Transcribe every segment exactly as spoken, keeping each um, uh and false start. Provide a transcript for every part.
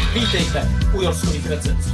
Vítejte u Jorskových recenzí.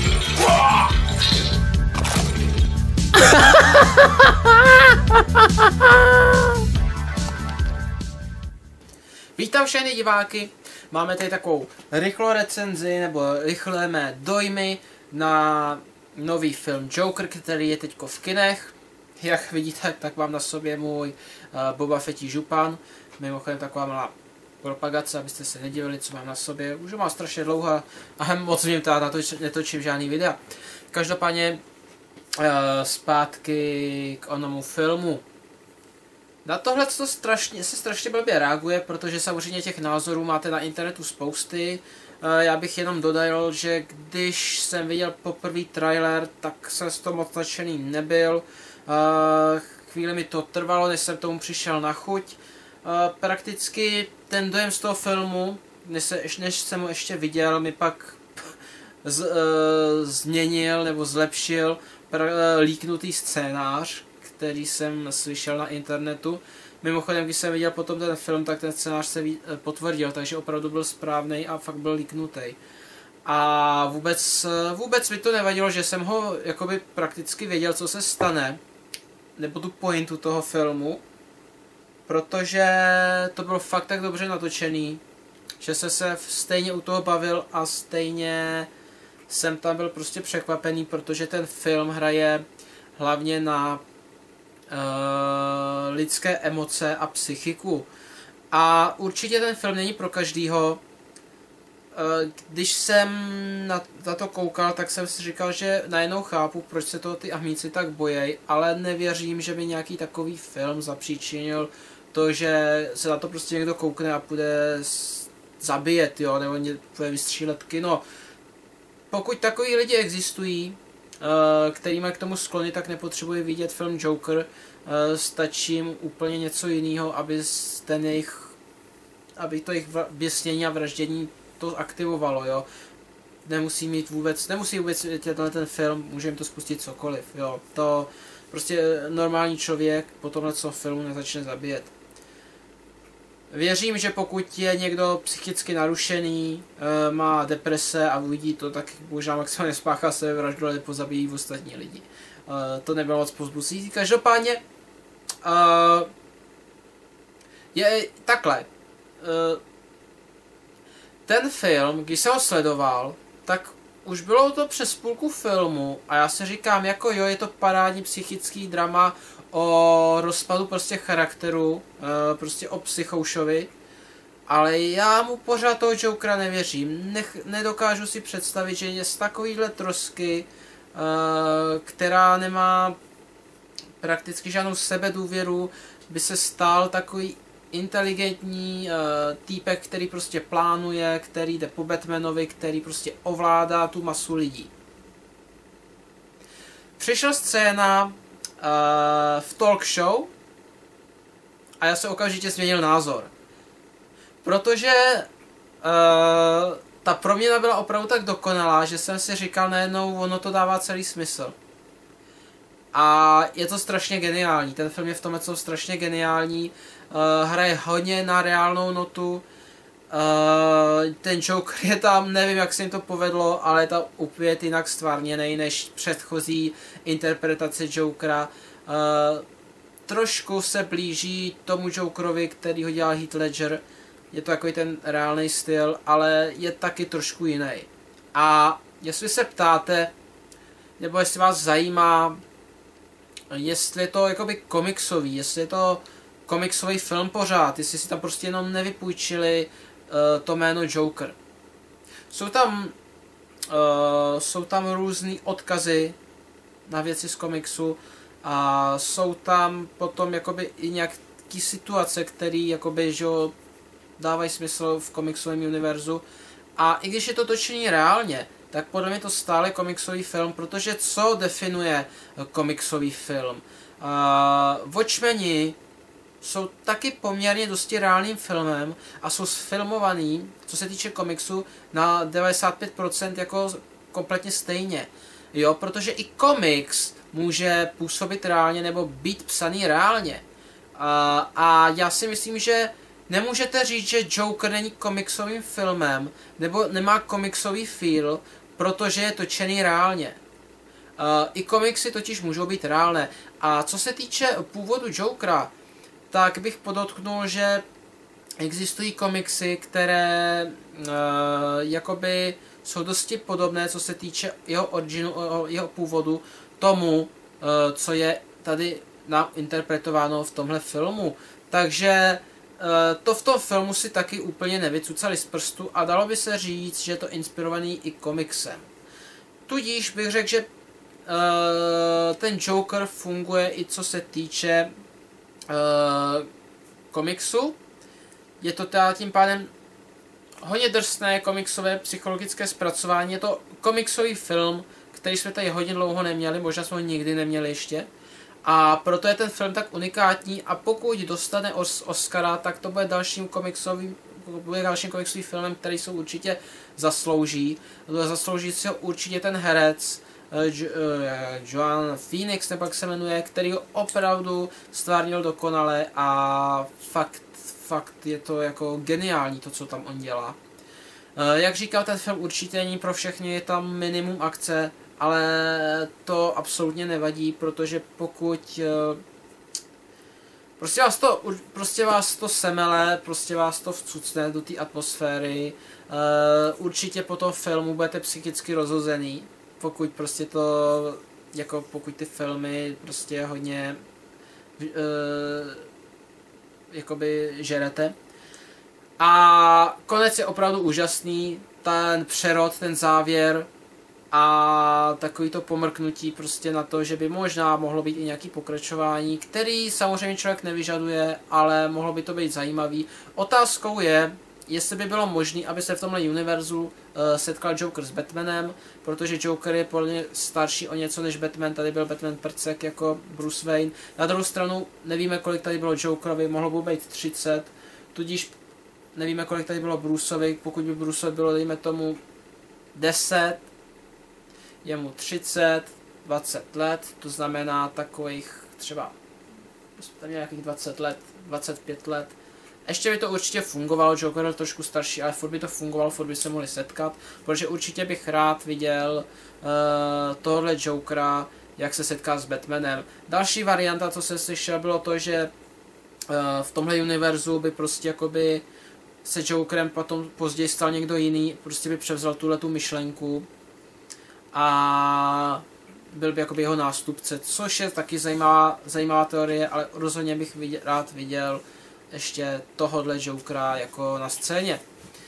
Vítám všechny diváky. Máme tady takovou rychlou recenzi, nebo rychlé mé dojmy na nový film Joker, který je teďko v kinech. Jak vidíte, tak mám na sobě můj uh, Boba Fettí župan. Mimochodem taková malá propagace, abyste se nedivili, co mám na sobě. Už mám strašně dlouho a moc vím, teda natoč, netočím žádný videa. Každopádně uh, zpátky k onomu filmu. Na tohle to strašně, se strašně blbě reaguje, protože samozřejmě těch názorů máte na internetu spousty. Uh, já bych jenom dodal, že když jsem viděl poprvý trailer, tak jsem z toho moc nadšený nebyl. Uh, chvíli mi to trvalo, než jsem tomu přišel na chuť. Uh, prakticky ten dojem z toho filmu, než, se, než jsem ho ještě viděl, mi pak z, uh, změnil nebo zlepšil pra, uh, líknutý scénář, který jsem slyšel na internetu. Mimochodem, když jsem viděl potom ten film, tak ten scénář se ví, uh, potvrdil, takže opravdu byl správný a fakt byl líknutý. A vůbec, uh, vůbec mi to nevadilo, že jsem ho jakoby prakticky věděl, co se stane, nebo tu pointu toho filmu, protože to bylo fakt tak dobře natočený, že se se stejně u toho bavil a stejně jsem tam byl prostě překvapený, protože ten film hraje hlavně na uh, lidské emoce a psychiku. A určitě ten film není pro každýho. Uh, když jsem na, na to koukal, tak jsem si říkal, že najednou chápu, proč se toho ty ahmíci tak bojejí, ale nevěřím, že by nějaký takový film zapříčinil to, že se na to prostě někdo koukne a půjde zabíjet, jo, nebo půjde vystřílet kino. Pokud takový lidi existují, uh, který mají k tomu sklony, tak nepotřebují vidět film Joker, uh, stačí jim úplně něco jiného, aby ten jejich, aby to jejich běsnění a vraždění to aktivovalo, jo. Nemusí mít vůbec, nemusí vůbec vidět ten film, může jim to spustit cokoliv, jo. To prostě normální člověk po tomhle filmu nezačne zabíjet. Věřím, že pokud je někdo psychicky narušený, má deprese a uvidí to, tak možná maximálně spáchá sebevraždu, ale pozabíjí ostatní lidi. To nebylo moc povzbuzující. Každopádně je takhle. Ten film, když jsem ho sledoval, tak už bylo to přes půlku filmu a já si říkám, jako jo, je to parádní psychický drama o rozpadu prostě charakteru, prostě o psychoušovi, ale já mu pořád toho Jokera nevěřím. Nech, nedokážu si představit, že je z takovýhle trosky, která nemá prakticky žádnou sebedůvěru, by se stal takový inteligentní uh, týpek, který prostě plánuje, který jde po Batmanovi, který prostě ovládá tu masu lidí. Přišla scéna uh, v talk show a já se okamžitě změnil názor. Protože uh, ta proměna byla opravdu tak dokonalá, že jsem si říkal najednou, ono to dává celý smysl. A je to strašně geniální, ten film je v tomhle strašně geniální, uh, hraje hodně na reálnou notu, uh, ten Joker je tam, nevím jak se jim to povedlo, ale je tam úplně jinak stvárněnej než předchozí interpretace Jokera. Uh, trošku se blíží tomu Jokerovi, který ho dělal Heath Ledger, je to takový ten reálný styl, ale je taky trošku jiný. A jestli se ptáte, nebo jestli vás zajímá, jestli je to jakoby komiksový, jestli je to komiksový film pořád, jestli si tam prostě jenom nevypůjčili uh, to jméno Joker. Jsou tam, uh, jsou tam různý odkazy na věci z komiksu a jsou tam potom jakoby i nějaký situace, které jakoby, že dávají smysl v komiksovém univerzu. A i když je to točení reálně, tak podle mě to stále komiksový film, protože co definuje komiksový film? Uh, Watchmeni jsou taky poměrně dosti reálným filmem a jsou sfilmovaný, co se týče komiksu, na devadesát pět procent jako kompletně stejně. Jo, protože i komiks může působit reálně nebo být psaný reálně. Uh, a já si myslím, že nemůžete říct, že Joker není komiksovým filmem, nebo nemá komiksový feel, protože je točený reálně. Uh, I komiksy totiž můžou být reálné. A co se týče původu Jokera, tak bych podotknul, že existují komiksy, které uh, jakoby jsou dosti podobné, co se týče jeho originu, jeho původu, tomu, uh, co je tady nám interpretováno v tomhle filmu. Takže uh, to v tom filmu si taky úplně nevycucali z prstu a dalo by se říct, že je to inspirovaný i komiksem. Tudíž bych řekl, že uh, ten Joker funguje i co se týče uh, komiksu. Je to teda tím pádem hodně drsné komiksové psychologické zpracování. Je to komiksový film, který jsme tady hodně dlouho neměli, možná jsme ho nikdy neměli ještě. A proto je ten film tak unikátní a pokud dostane os Oscara, tak to bude dalším komiksovým, bude dalším komiksovým filmem, který se určitě zaslouží. Zaslouží si ho určitě ten herec, Jo, Joaquin Phoenix, nebo jak se jmenuje, který ho opravdu stvárnil dokonale a fakt, fakt je to jako geniální to, co tam on dělá. Jak říkal, ten film určitě není pro všechny, je tam minimum akce, ale to absolutně nevadí, protože pokud prostě vás to, prostě vás to semele, prostě vás to vcucne do té atmosféry, určitě po tom filmu budete psychicky rozhozený, pokud prostě to, jako pokud ty filmy prostě hodně uh, jakoby žerete. A konec je opravdu úžasný, ten přerod, ten závěr a takový to pomrknutí prostě na to, že by možná mohlo být i nějaký pokračování, který samozřejmě člověk nevyžaduje, ale mohlo by to být zajímavý. Otázkou je, jestli by bylo možné, aby se v tomhle univerzu uh, setkal Joker s Batmanem, protože Joker je podle mě starší o něco než Batman, tady byl Batman prcek jako Bruce Wayne. Na druhou stranu nevíme, kolik tady bylo Jokerovi, mohlo by být třicet, tudíž nevíme, kolik tady bylo Bruceovi, pokud by Bruceovi bylo, dejme tomu, deset, je mu třicet, dvacet let, to znamená takových třeba, tam nějakých dvacet let, dvacet pět let. Ještě by to určitě fungovalo, Joker byl trošku starší, ale furt by to fungovalo, furt by se mohli setkat, protože určitě bych rád viděl uh, tohle Jokera, jak se setká s Batmanem. Další varianta, co se slyšel, bylo to, že uh, v tomhle univerzu by prostě jakoby se Jokerem potom později stal někdo jiný, prostě by převzal tuhletu myšlenku a byl by jakoby jeho nástupce, což je taky zajímavá, zajímavá teorie, ale rozhodně bych viděl, rád viděl ještě tohodle Jokera jako na scéně.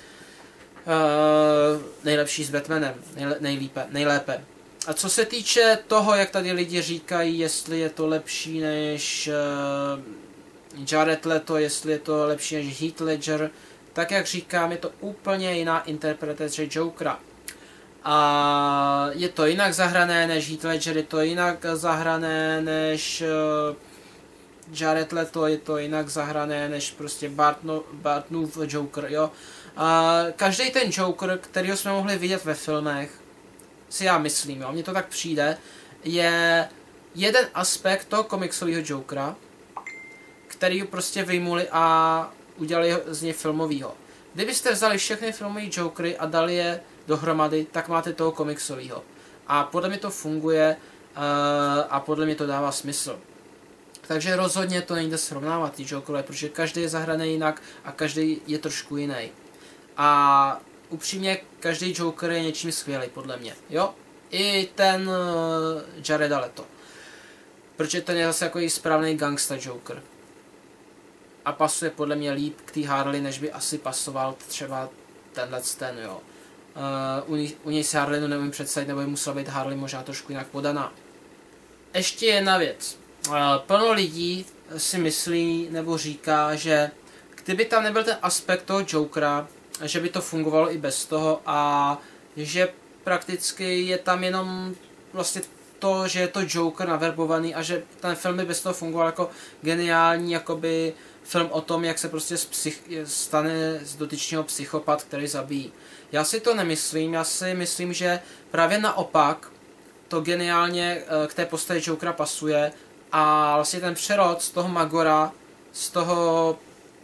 Uh, nejlepší s Batmanem, nejle, nejlépe, nejlépe. A co se týče toho, jak tady lidi říkají, jestli je to lepší než uh, Jared Leto, jestli je to lepší než Heath Ledger, tak jak říkám, je to úplně jiná interpretace Jokera. A je to jinak zahrané než Heath Ledger, je to jinak zahrané než uh, Jared Leto, je to jinak zahrané než prostě Bartno, Bartnův Joker, jo. A každý ten Joker, kterýho jsme mohli vidět ve filmech, si já myslím, jo, mně to tak přijde, je jeden aspekt toho komiksového Jokera, který prostě vyjmuli a udělali z něj filmovýho. Kdybyste vzali všechny filmové Jokery a dali je dohromady, tak máte toho komiksového. A podle mě to funguje uh, a podle mě to dává smysl. Takže rozhodně to nejde srovnávat ty Jokerové, protože každý je zahraný jinak a každý je trošku jiný. A upřímně, každý Joker je něčím skvělý, podle mě. Jo? I ten uh, Jared Leto. Protože ten je zase jako správný gangsta Joker. A pasuje podle mě líp k té Harley, než by asi pasoval třeba tenhle ten, jo. Uh, u, u něj se Harley neumím představit, nebo by musela být Harley možná trošku jinak podaná. Ještě jedna věc. Uh, plno lidí si myslí nebo říká, že kdyby tam nebyl ten aspekt toho Jokera, že by to fungovalo i bez toho a že prakticky je tam jenom vlastně to, že je to Joker naverbovaný a že ten film by bez toho fungoval jako geniální jakoby film o tom, jak se prostě z psych, stane z dotyčného psychopat, který zabíjí. Já si to nemyslím, já si myslím, že právě naopak to geniálně k té postavě Jokera pasuje a vlastně ten přerod z toho Magora, z toho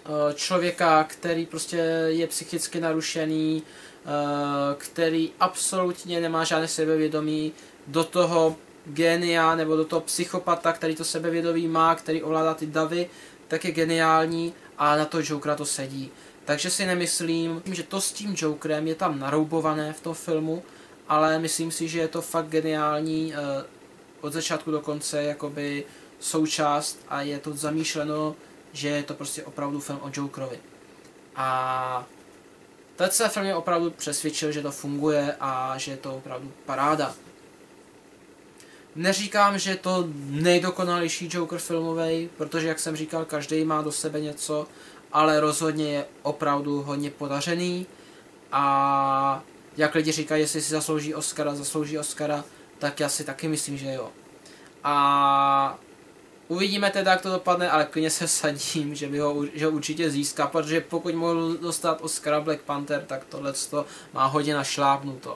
člověka, který prostě je psychicky narušený, který absolutně nemá žádné sebevědomí, do toho génia nebo do toho psychopata, který to sebevědomí má, který ovládá ty davy, tak je geniální a na to Jokera to sedí. Takže si nemyslím, že to s tím Jokerem je tam naroubované v tom filmu, ale myslím si, že je to fakt geniální od začátku do konce jakoby součást a je to zamýšleno, že je to prostě opravdu film o Jokerovi. A teď se film mě opravdu přesvědčil, že to funguje a že je to opravdu paráda. Neříkám, že je to nejdokonalejší Joker filmovej, protože jak jsem říkal, každý má do sebe něco, ale rozhodně je opravdu hodně podařený a jak lidi říkají, jestli si zaslouží Oscara, zaslouží Oscara, tak já si taky myslím, že jo. A uvidíme teda, jak to dopadne, ale klidně se sadím, že by ho, že ho určitě získá, protože pokud mohl dostat Oscara Black Panther, tak tohleto má hodně našlápnuto.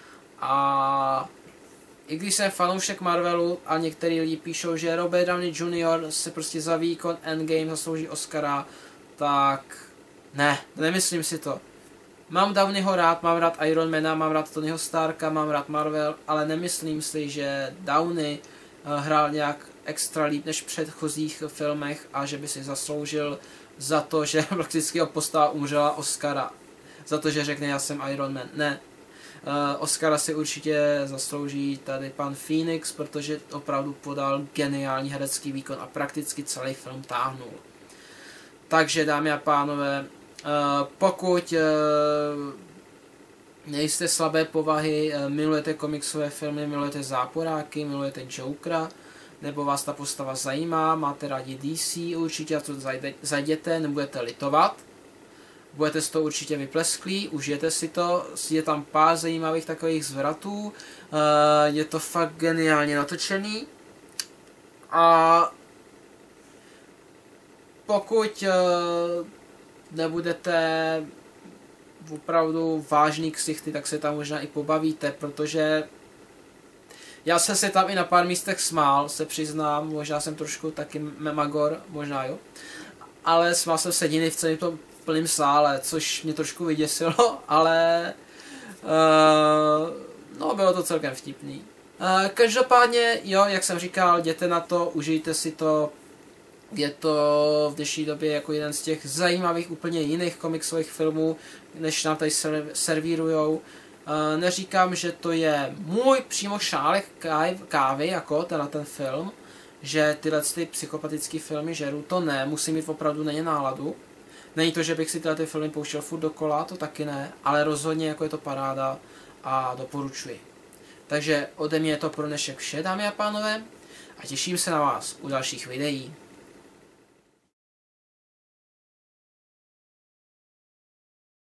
A i když jsem fanoušek Marvelu a některý lidi píšou, že Robert Downey junior se prostě za výkon Endgame zaslouží Oscara, tak ne, nemyslím si to. Mám Downeyho rád, mám rád Ironmana, mám rád Tonyho Starka, mám rád Marvel, ale nemyslím si, že Downey hrál nějak extra líp než v předchozích filmech a že by si zasloužil za to, že prakticky ho postava umřela Oscara. Za to, že řekne já jsem Iron Man. Ne. Uh, Oscara si určitě zaslouží tady pan Phoenix, protože opravdu podal geniální herecký výkon a prakticky celý film táhnul. Takže dámy a pánové, uh, pokud uh, nejste slabé povahy, uh, milujete komiksové filmy, milujete záporáky, milujete Jokera, nebo vás ta postava zajímá, máte rádi D C, určitě na to zajděte, nebudete litovat. Budete z toho určitě vyplesklí, užijete si to, je tam pár zajímavých takových zvratů, je to fakt geniálně natočený. A pokud nebudete opravdu vážný ksichty, tak se tam možná i pobavíte, protože já jsem se tam i na pár místech smál, se přiznám, možná jsem trošku taky memagor, možná jo, ale smál jsem se jediný v celém tom plném sále, což mě trošku vyděsilo, ale uh, no, bylo to celkem vtipný. Uh, každopádně, jo, jak jsem říkal, jděte na to, užijte si to, je to v dnešní době jako jeden z těch zajímavých, úplně jiných komiksových filmů, než nám tady servírujou. Uh, neříkám, že to je můj přímo šálek kávy, jako tenhle ten film, že tyhle ty psychopatické filmy žeru, to ne, musím mít opravdu na ně náladu. Není to, že bych si tyhle ty filmy pouštěl furt dokola, to taky ne, ale rozhodně jako je to paráda a doporučuji. Takže ode mě je to pro dnešek vše, dámy a pánové, a těším se na vás u dalších videí.